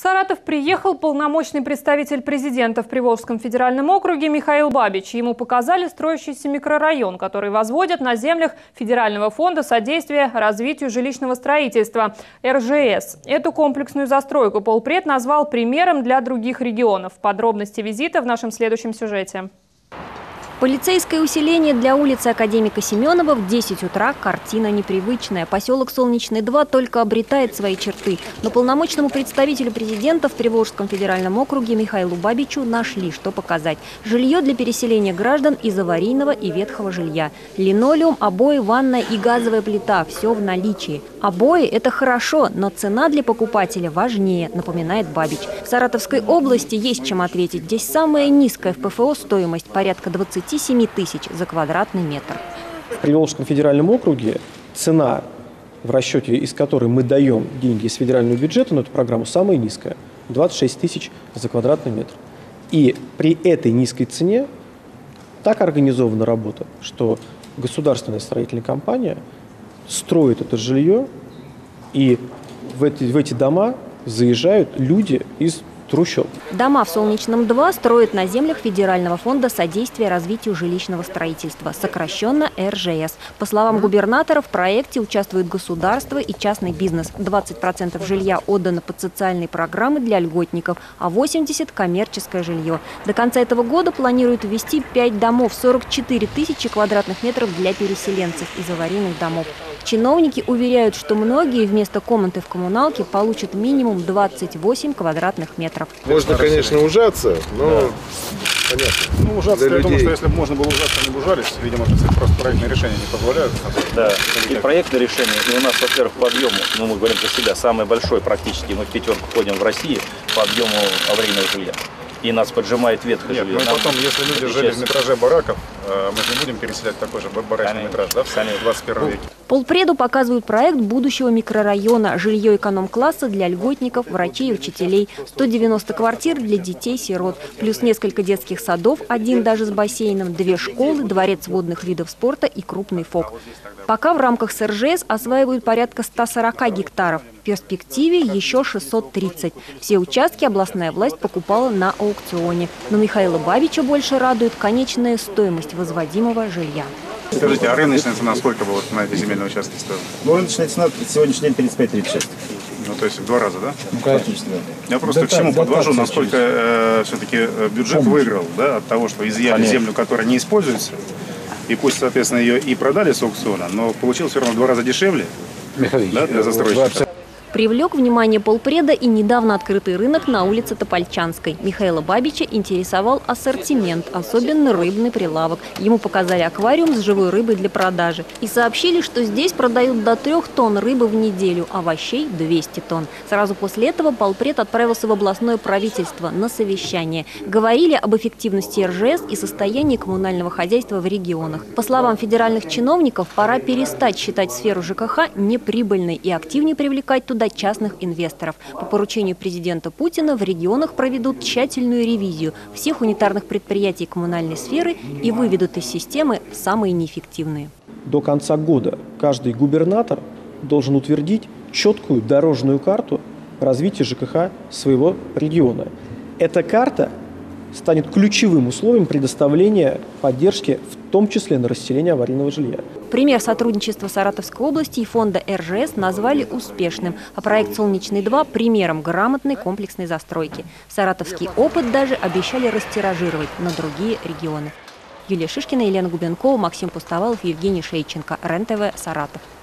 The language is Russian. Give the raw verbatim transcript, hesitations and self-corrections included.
Саратов приехал полномочный представитель президента в Приволжском федеральном округе Михаил Бабич. Ему показали строящийся микрорайон, который возводят на землях Федерального фонда содействия развитию жилищного строительства эр жэ эс. Эту комплексную застройку полпред назвал примером для других регионов. Подробности визита в нашем следующем сюжете. Полицейское усиление для улицы Академика Семенова в десять утра – картина непривычная. Поселок Солнечный два только обретает свои черты. Но полномочному представителю президента в Приволжском федеральном округе Михаилу Бабичу нашли, что показать. Жилье для переселения граждан из аварийного и ветхого жилья. Линолеум, обои, ванная и газовая плита – все в наличии. Обои – это хорошо, но цена для покупателя важнее, напоминает Бабич. В Саратовской области есть чем ответить. Здесь самая низкая в пэ эф о стоимость – порядка двадцати семи тысяч за квадратный метр. В Приволжском федеральном округе цена, в расчете из которой мы даем деньги из федерального бюджета на эту программу, самая низкая – двадцать шесть тысяч за квадратный метр. И при этой низкой цене так организована работа, что государственная строительная компания строит это жилье, и в эти, в эти дома заезжают люди из трущоб. Дома в Солнечном два строят на землях Федерального фонда содействия развитию жилищного строительства, сокращенно эр жэ эс. По словам губернатора, в проекте участвует государство и частный бизнес. двадцать процентов жилья отдано под социальные программы для льготников, а восемьдесят процентов – коммерческое жилье. До конца этого года планируют ввести пять домов, сорок четыре тысячи квадратных метров для переселенцев из аварийных домов. Чиновники уверяют, что многие вместо комнаты в коммуналке получат минимум двадцать восемь квадратных метров. Можно, конечно, ужаться, но да. Понятно. Ну, ужаться, я думаю, что если бы можно было ужаться, они бы ужались. Видимо, просто проектные решения не позволяют. Да, и проектные решения. И у нас, во-первых, по объему, ну, мы говорим про себя, самый большой практически, мы в пятерку входим в России по объему аварийного жилья. И нас поджимает ветхое жилье. Нет, ну и потом, если люди жили в метраже бараков, мы же не будем переселять такой же барачный метраж, да, в двадцать первом веке. Полпреду показывают проект будущего микрорайона. Жилье эконом-класса для льготников, врачей и учителей. сто девяносто квартир для детей-сирот. Плюс несколько детских садов, один даже с бассейном, две школы, дворец водных видов спорта и крупный фок. Пока в рамках с эр жэ эс осваивают порядка ста сорока гектаров. В перспективе еще шестьсот тридцать. Все участки областная власть покупала на аукционе. Но Михаила Бабича больше радует конечная стоимость возводимого жилья. Скажите, а рыночная цена сколько была на эти земельные участки стоила? Ну, рыночная цена сегодняшний день тридцать пять тридцать шесть. Ну, то есть в два раза, да? Ну, практически, да. Я просто да, к чему да, подвожу, да, насколько э, все-таки бюджет Помните. выиграл, да, от того, что изъяли Конечно. землю, которая не используется, и пусть, соответственно, ее и продали с аукциона, но получилось все равно в два раза дешевле, Михаил, да, для застройщика. Привлек внимание полпреда и недавно открытый рынок на улице Топольчанской. Михаила Бабича интересовал ассортимент, особенно рыбный прилавок. Ему показали аквариум с живой рыбой для продажи. И сообщили, что здесь продают до трех тонн рыбы в неделю, овощей – двести тонн. Сразу после этого полпред отправился в областное правительство на совещание. Говорили об эффективности эр жэ эс и состоянии коммунального хозяйства в регионах. По словам федеральных чиновников, пора перестать считать сферу жэ ка ха неприбыльной и активнее привлекать туда частных инвесторов. По поручению президента Путина в регионах проведут тщательную ревизию всех унитарных предприятий коммунальной сферы и выведут из системы самые неэффективные. До конца года каждый губернатор должен утвердить четкую дорожную карту развития жэ ка ха своего региона. Эта карта станет ключевым условием предоставления поддержки, в том числе на расселение аварийного жилья. Пример сотрудничества Саратовской области и фонда эр жэ эс назвали успешным, а проект «Солнечный два» – примером грамотной комплексной застройки. Саратовский опыт даже обещали растиражировать на другие регионы. Юлия Шишкина, Елена Губенкова, Максим Пустовалов, Евгений Шейченко. РЕН-ТВ, Саратов.